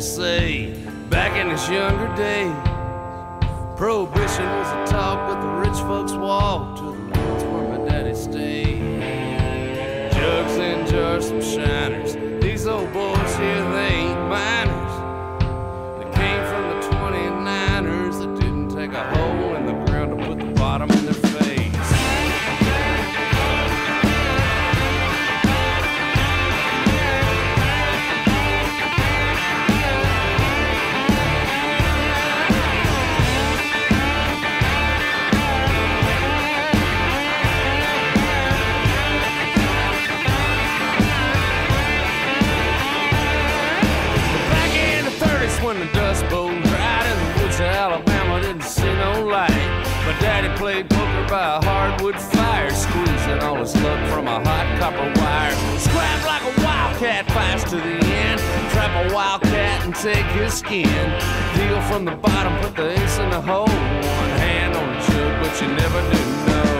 say, back in his younger days, prohibition was a talk, but the rich folks walked to the woods where my daddy stayed. Jugs and jars, some shiners. These old boys here, they ain't miners. They came from the 29ers that didn't take a hole in the ground to put the bottom in their face. When the Dust Bowl dried in the woods of Alabama, didn't see no light. My daddy played poker by a hardwood fire, squeezing all his luck from a hot copper wire. Scrap like a wildcat, fights to the end. Trap a wildcat and take his skin. Deal from the bottom, put the ace in the hole. One hand on the jug, but you never do know.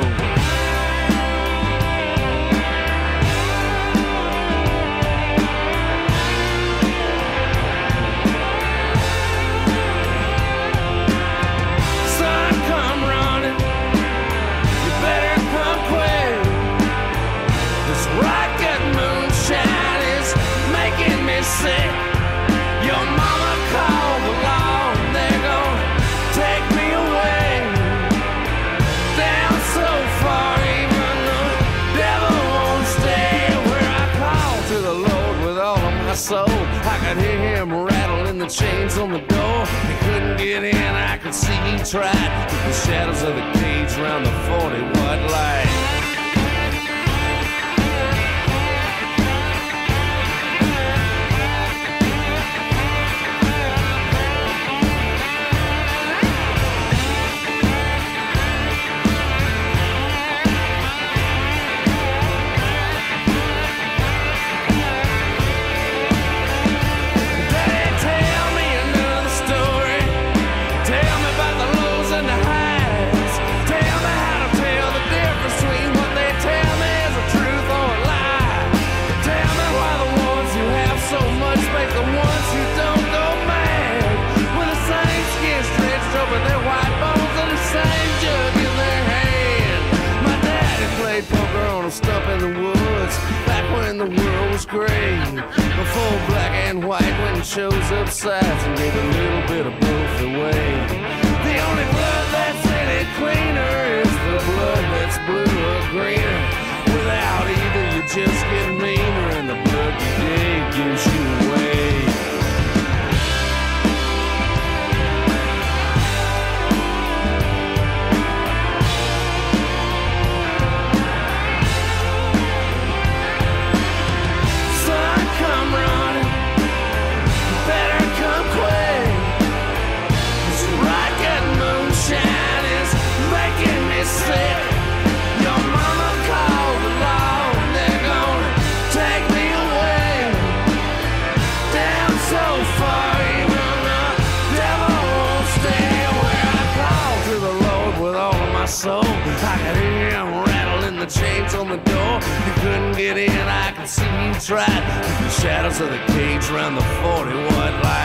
Your mama called the law, and they're gonna take me away. Down so far, even the devil won't stay. Where I call to the Lord with all of my soul, I could hear him rattling the chains on the door. He couldn't get in, I could see he tried. With the shadows of the cage around the 40-watt light. Stump in the woods, back when the world was gray. Before black and white went and shows up sides and gave a little bit of both away. The only blood that's any cleaner is the blood that's blue or greener. Without either you just get meaner, and the blood you gave gives you away. Soul. I could hear him rattling the chains on the door. He couldn't get in, I could see he tried. The shadows of the cage around the 40-watt light.